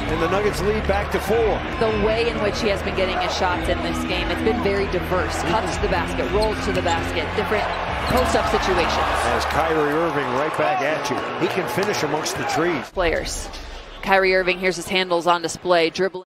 and the Nuggets lead back to 4. The way in which he has been getting his shots in this game, it's been very diverse. Cuts to the basket, rolls to the basket, different post-up situations. As Kyrie Irving right back at you. He can finish amongst the trees. Players. Kyrie Irving, here's his handles on display, dribbling.